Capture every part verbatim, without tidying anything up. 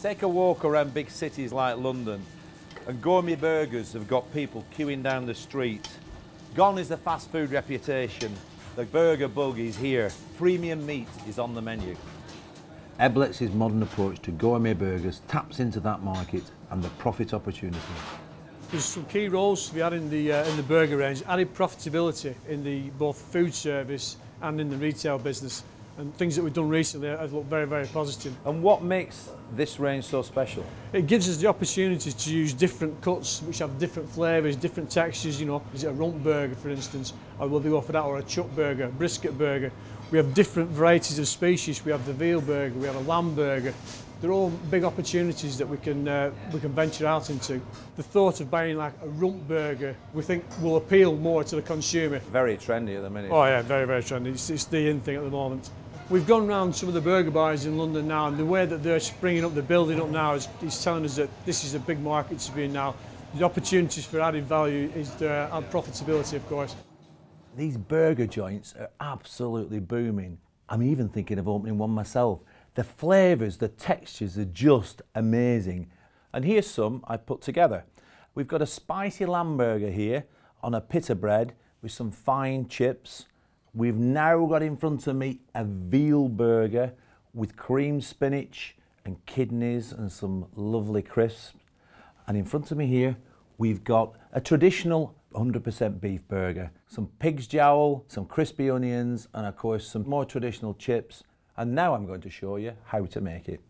Take a walk around big cities like London, and Gourmet Burgers have got people queuing down the street. Gone is the fast food reputation. The burger bug is here. Premium meat is on the menu. Eblex's modern approach to gourmet burgers taps into that market and the profit opportunity. There's some key roles to be had in the, uh, in the burger range, added profitability in the both food service and in the retail business. And things that we've done recently have looked very, very positive. And what makes this range so special? It gives us the opportunity to use different cuts which have different flavours, different textures, you know. Is it a rump burger, for instance, or will they go for that, or a chuck burger, brisket burger? We have different varieties of species. We have the veal burger, we have a lamb burger. They're all big opportunities that we can, uh, we can venture out into. The thought of buying like a rump burger, we think will appeal more to the consumer. Very trendy at the minute. Oh yeah, very, very trendy. It's, it's the in thing at the moment. We've gone around some of the burger bars in London now, and the way that they're springing up, they're building up now, is, is telling us that this is a big market to be in now. The opportunities for added value is the and profitability, of course. These burger joints are absolutely booming. I'm even thinking of opening one myself. The flavours, the textures are just amazing. And here's some I've put together. We've got a spicy lamb burger here on a pita bread with some fine chips. We've now got in front of me a veal burger with cream spinach and kidneys and some lovely crisps. And in front of me here, we've got a traditional one hundred percent beef burger, some pig's jowl, some crispy onions, and of course some more traditional chips. And now I'm going to show you how to make it.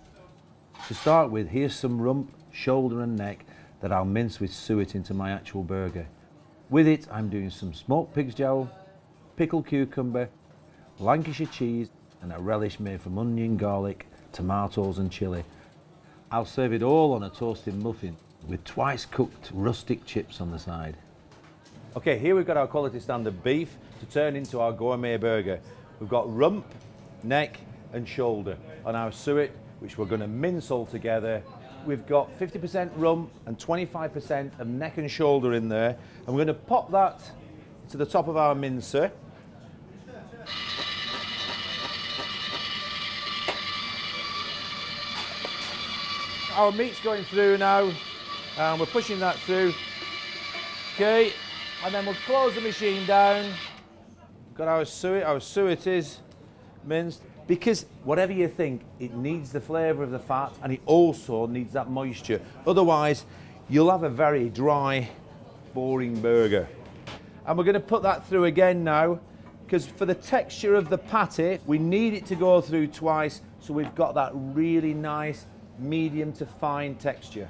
To start with, here's some rump, shoulder and neck that I'll mince with suet into my actual burger. With it, I'm doing some smoked pig's jowl, pickled cucumber, Lancashire cheese, and a relish made from onion, garlic, tomatoes and chilli. I'll serve it all on a toasted muffin with twice cooked rustic chips on the side. Okay, here we've got our quality standard beef to turn into our gourmet burger. We've got rump, neck and shoulder on our suet, which we're going to mince all together. We've got fifty percent rump and twenty-five percent of neck and shoulder in there, and we're going to pop that to the top of our mincer. Our meat's going through now, and we're pushing that through. Okay, and then we'll close the machine down. Got our suet, our suet is minced, because whatever you think, it needs the flavour of the fat and it also needs that moisture. Otherwise, you'll have a very dry, boring burger. And we're going to put that through again now, because for the texture of the patty, we need it to go through twice, so we've got that really nice medium to fine texture.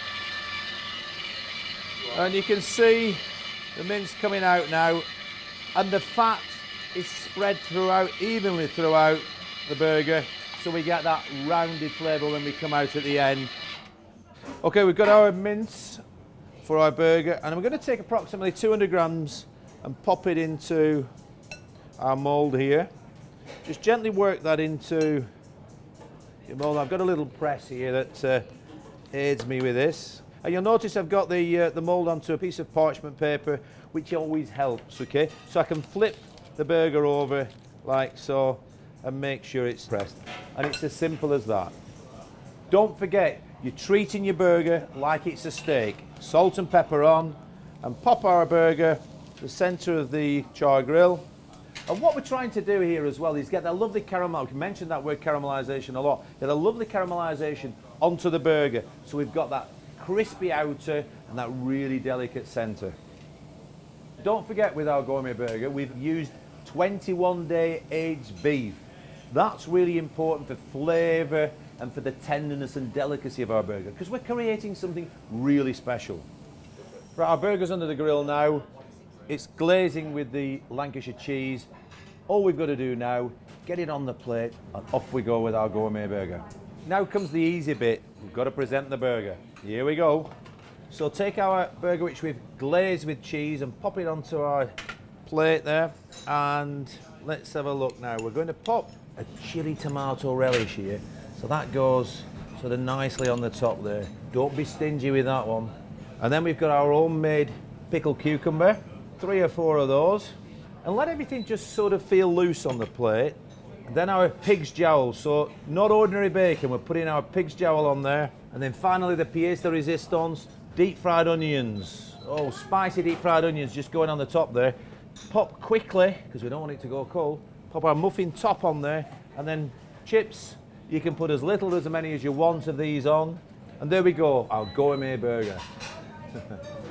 And you can see the mince coming out now, and the fat is spread throughout, evenly throughout the burger, so we get that rounded flavour when we come out at the end. Okay, we've got our mince for our burger, and I'm going to take approximately two hundred grams and pop it into our mould here. Just gently work that into your mould. I've got a little press here that uh, aids me with this. And you'll notice I've got the, uh, the mould onto a piece of parchment paper, which always helps, okay? So I can flip the burger over like so and make sure it's pressed. And it's as simple as that. Don't forget, you're treating your burger like it's a steak. Salt and pepper on, and pop our burger to the centre of the char grill. And what we're trying to do here as well is get that lovely caramel, we mentioned that word caramelisation a lot, get a lovely caramelisation onto the burger, so we've got that crispy outer and that really delicate centre. Don't forget, with our gourmet burger, we've used twenty-one day aged beef. That's really important for flavour and for the tenderness and delicacy of our burger, because we're creating something really special. Right, our burger's under the grill now. It's glazing with the Lancashire cheese. All we've got to do now, get it on the plate, and off we go with our gourmet burger. Now comes the easy bit. We've got to present the burger. Here we go. So take our burger, which we've glazed with cheese, and pop it onto our plate there. And let's have a look now. We're going to pop a chili tomato relish here. So that goes sort of nicely on the top there. Don't be stingy with that one. And then we've got our homemade pickled cucumber, three or four of those. And let everything just sort of feel loose on the plate. Then our pig's jowl, so not ordinary bacon, we're putting our pig's jowl on there. And then finally the pièce de résistance, deep fried onions. Oh, spicy deep fried onions just going on the top there. Pop quickly, because we don't want it to go cold. Pop our muffin top on there, and then chips. You can put as little or as many as you want of these on. And there we go, our gourmet burger.